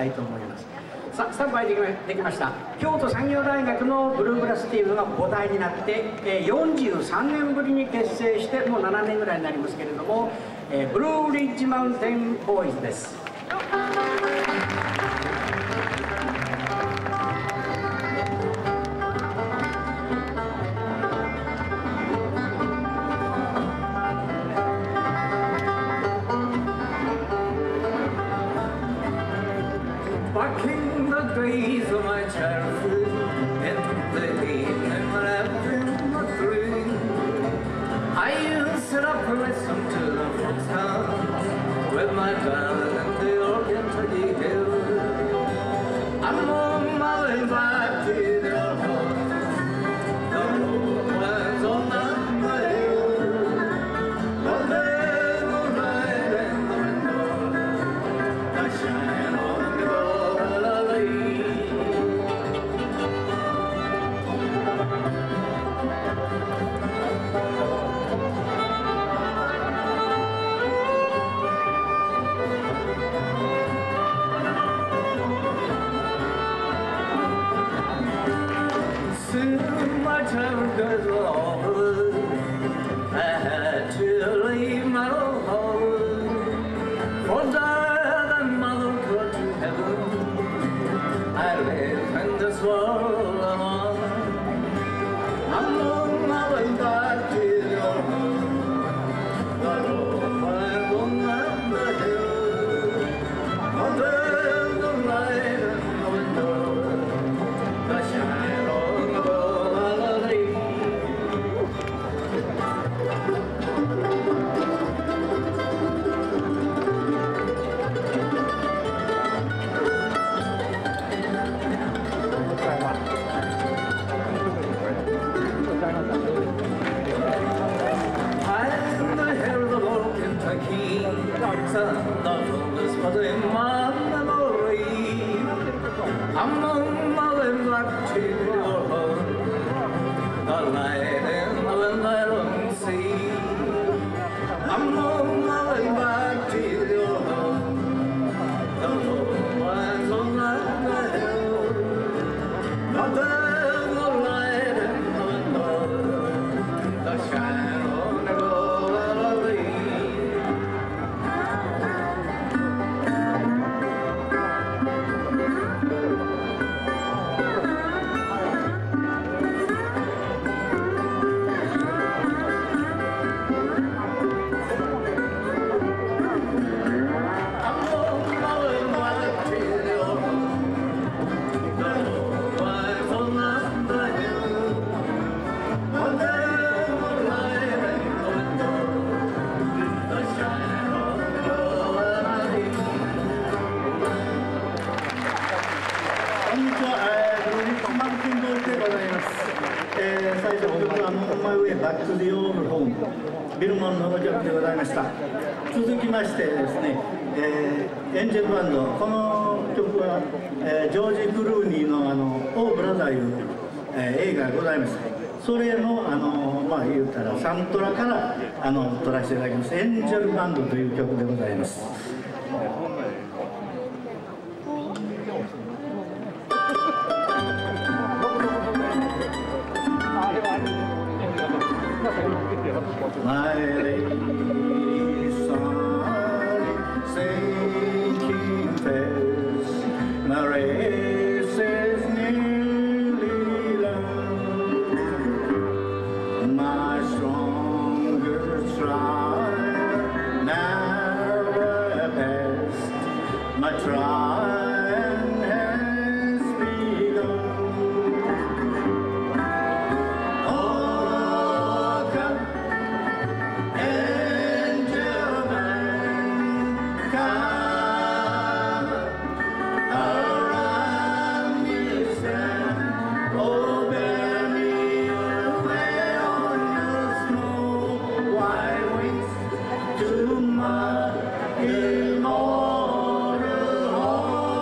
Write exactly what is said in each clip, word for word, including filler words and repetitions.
たいと思います。さあ、スタンバイできま、できました。京都産業大学のブルーグラスチームが母体になって、えー、よんじゅうさんねんぶりに結成して、もうななねんぐらいになりますけれども、えー、ブルーリッジマウンテンボーイズです。 Back in the days of my childhood, in the evening when I've been my dream, I used to sit up and listen to the folk song with my darling and the organ to the hill. I'm on my way back to the old home, the road winds on down the hill. One day we'll ride in the window, I shine on the road. Soon my time goes over, I had to leave my old home, for dad and mother go to heaven. I live in this world alone. I'm on my way back to your home. The road winds on down the hill. Oh, there's the light in the window, the shine on the valley. バック・ディ・オール・ホームビルモンのお曲でございました。続きましてですね、えー、エンジェルバンド、この曲は、えー、ジョージ・クルーニーのあの「オー・ブラザー」いう、えー、映画がございます。それのあのまあ言うたらサントラからあの撮らせていただきます。エンジェルバンドという曲でございます。My lady sunny sinking face, my race is nearly done. My strongest trial never passed, my trial has begun. Oh, come, angel man, come, around me stand. Oh, bear me away on your snow white wings to my immortal home.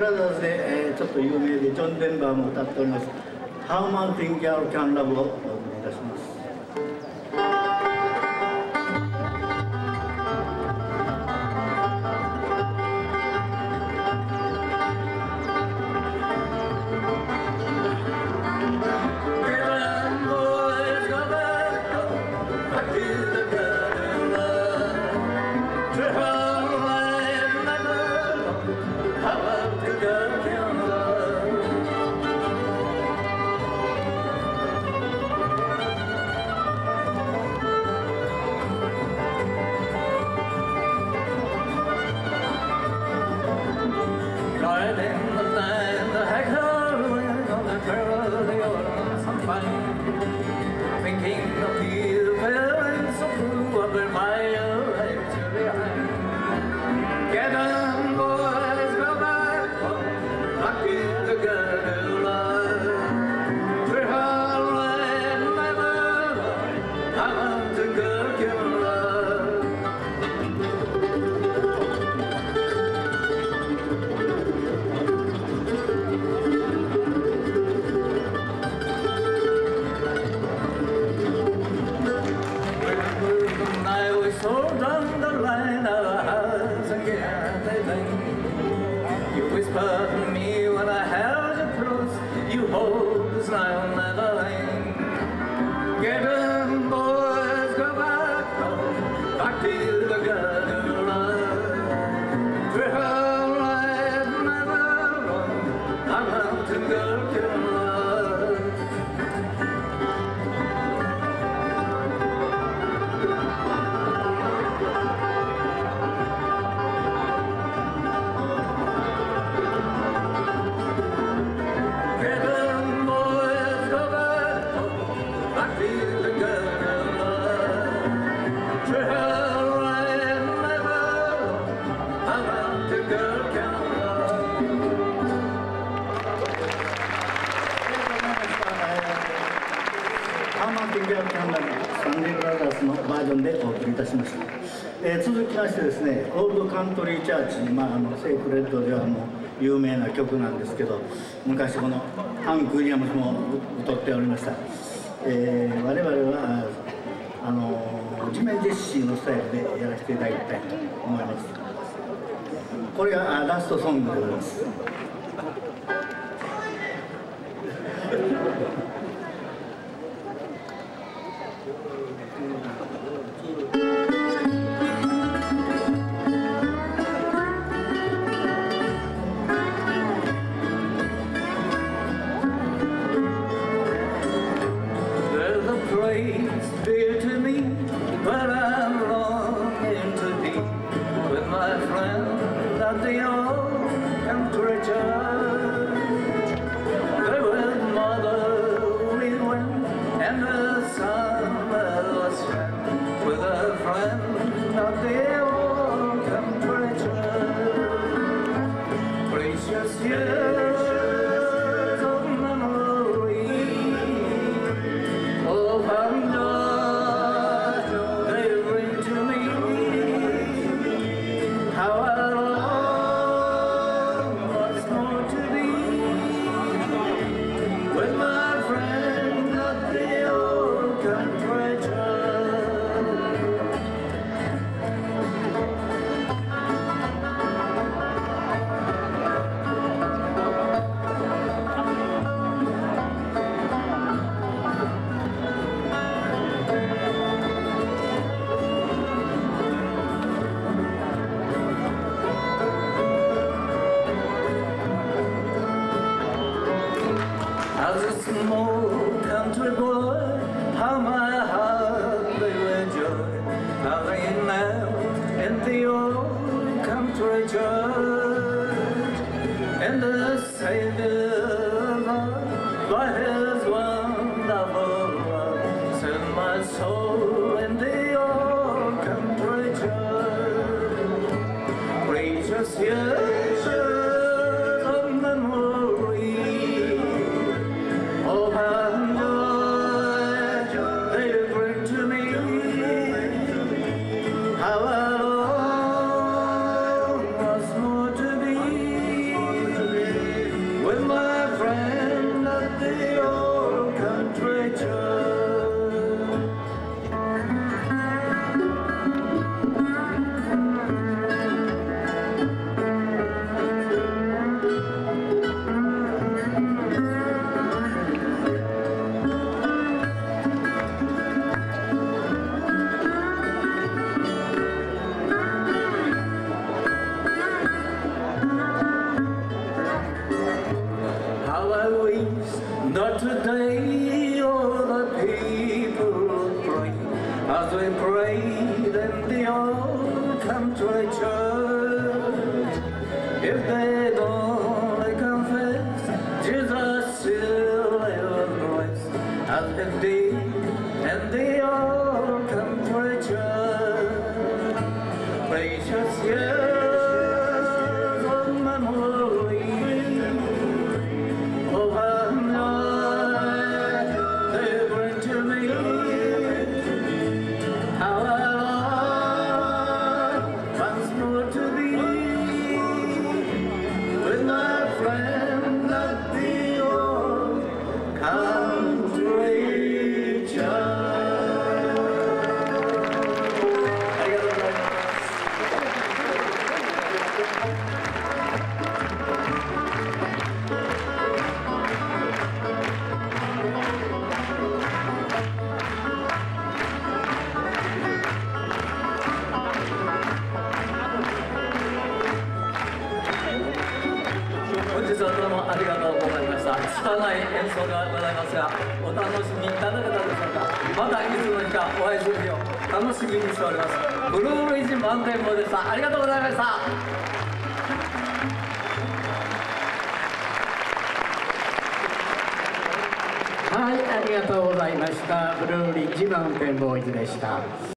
ラザーズで、えー、ちょっと有名でジョン・デンバーも歌っております「How Mountain Girl Can Love」をお送りいたします。えー、続きましてですね、オールドカントリーチャーチ、まあ、あのセイクレッドではもう有名な曲なんですけど、昔このハンク・ウィリアムズも歌っておりました。えー、我々はあのジメ・ジェッシーのスタイルでやらせていただきたいと思います。これがラストソングでございます。 How long was more to be? 日はどうもありがとうございました。拙い演奏ではございますが、お楽しみいただけたでしょうか。またいつの日かお会いする日を楽しみにしております。ブルーリージマウンテンボーでした。ありがとうございました。 はい、ありがとうございました。ブルーリッジマウンテンボーイズでした。